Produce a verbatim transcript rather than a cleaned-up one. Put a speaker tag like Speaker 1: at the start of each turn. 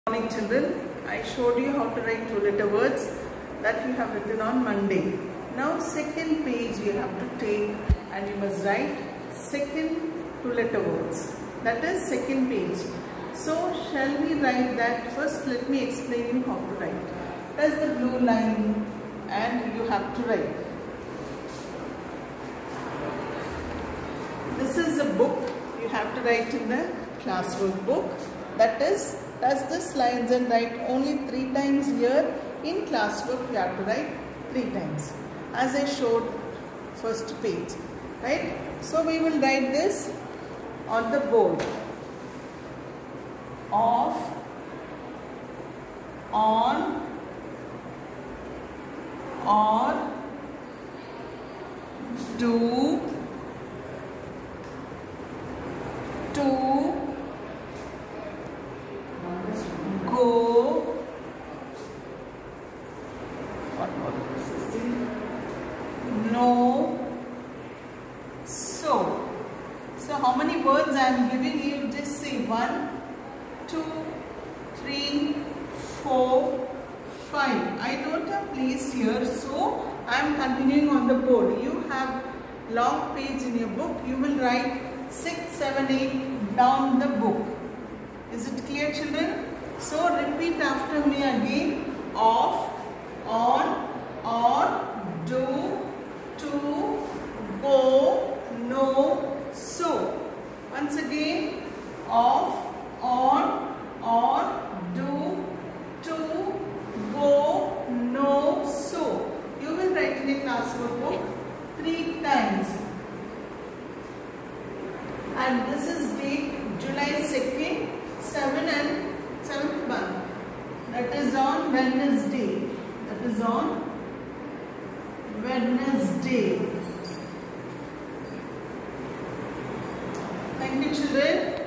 Speaker 1: Good morning children. I showed you how to write two-letter words that you have written on Monday. Now second page you have to take and you must write second two-letter words. That is second page. So shall we write that? First let me explain you how to write. That's the blue line and you have to write. This is a book. You have to write in the classwork book. That is Touch this lines and write only three times here. In classwork you have to write three times as I showed first page, right? So we will write this on the board. Off, on, or, do, to, go, what more? No, so. So how many words I am giving you? Just say one, two, three, four, five. I don't have place here, so I am continuing on the board. You have long page in your book. You will write six, seven, eight down the book. Is it clear, children? So repeat after me again. Off, on, or, do, to, go, no, so. Once again. Off, on, or, do, to, go, no, so. You will write in a classwork book three times. And this is date July second, seven and seventh month. That is on Wednesday. That is on Wednesday. Thank you, children.